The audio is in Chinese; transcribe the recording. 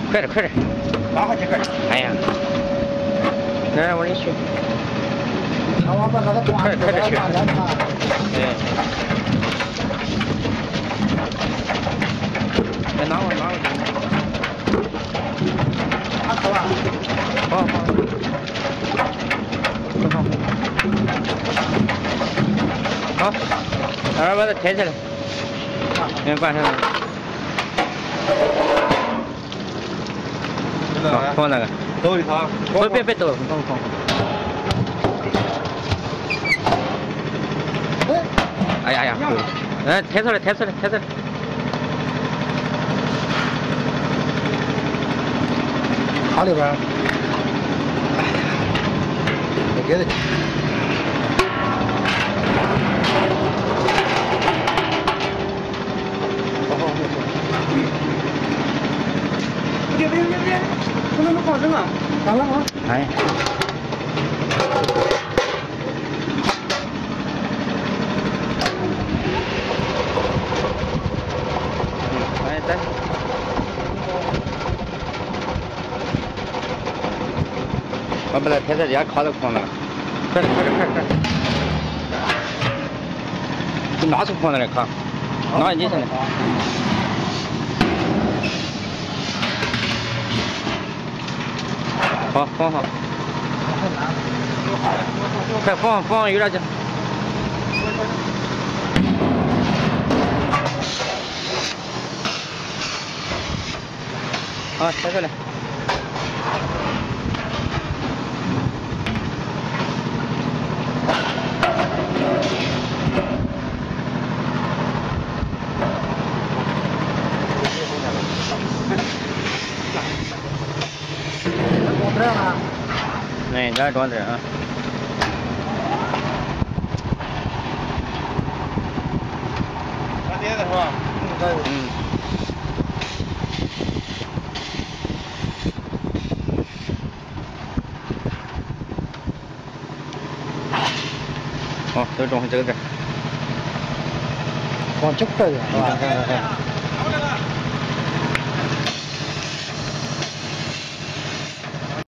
快点快点， 打下去快点。 哎呀，来我给你取。 我把那个快点去。对。来拿过拿过。 拿走吧。 好。好，待会儿把它抬起来。挂上来。好，放那个。 抖一下。 别抖了，放。哎呀，来抬出来。 它里边，给它。别，不能放生啊！咋了啊？ 哎。来，我把它抬在底下靠着空了，快！就拿出空的来靠，拿你身来。好，放好。快放有点劲。好，抬出来。哎，这装这啊。 拿碟子是吧？ 好，都装回这个边。 往这块儿是吧？